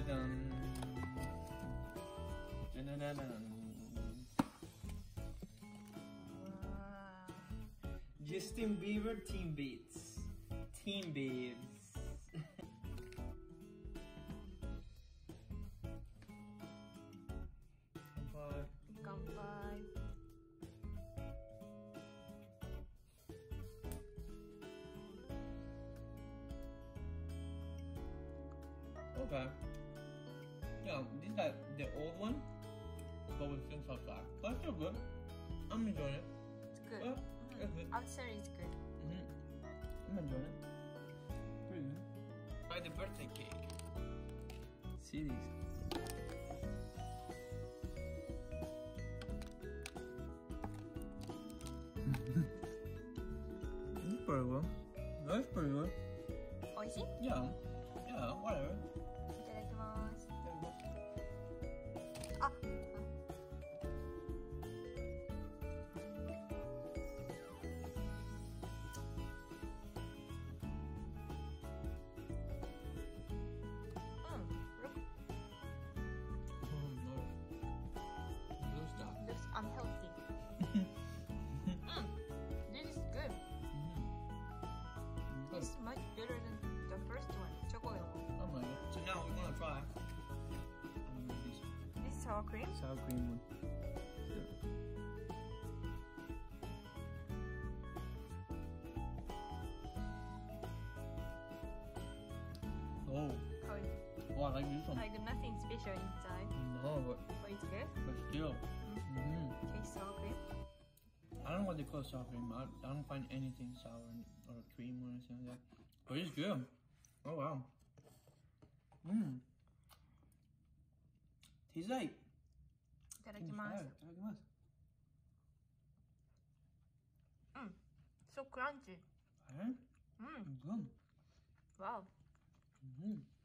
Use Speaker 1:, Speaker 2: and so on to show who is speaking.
Speaker 1: dun. Dun-dun-dun-dun. Justin Bieber Team Beats. Team Beats. Bye.
Speaker 2: Kanpai.
Speaker 1: Okay. Yeah, this is like the old one, but with things like that. But it's still good. I'm enjoying it.
Speaker 2: It's good.
Speaker 1: Yeah, it's good.
Speaker 2: I would say it's good.
Speaker 1: I'm enjoying it. Pretty good. Try the birthday cake. See these. That's pretty good. That's pretty good.
Speaker 2: 美味しい?
Speaker 1: Yeah. Yeah, whatever.
Speaker 2: いただきます。
Speaker 1: There you go.
Speaker 2: あ、
Speaker 1: Oh no. Good stuff.
Speaker 2: looks unhealthy. This is good.
Speaker 1: Good.
Speaker 2: It's much better than the first one. Chocolate one.
Speaker 1: Oh my god. So now we're gonna try this
Speaker 2: This is sour cream.
Speaker 1: sour cream one. Oh,
Speaker 2: 香り
Speaker 1: oh, I like this one.
Speaker 2: Like nothing special inside.
Speaker 1: No,
Speaker 2: But it's good.
Speaker 1: but still.
Speaker 2: Taste sour cream.
Speaker 1: I don't know what they call sour cream. I don't find anything sour or cream or anything like that. But it's good. Oh wow. Tastes like.
Speaker 2: いただきます。
Speaker 1: itadakimasu.
Speaker 2: So crunchy.
Speaker 1: Eh? Good.
Speaker 2: Wow.
Speaker 1: Mm-hmm.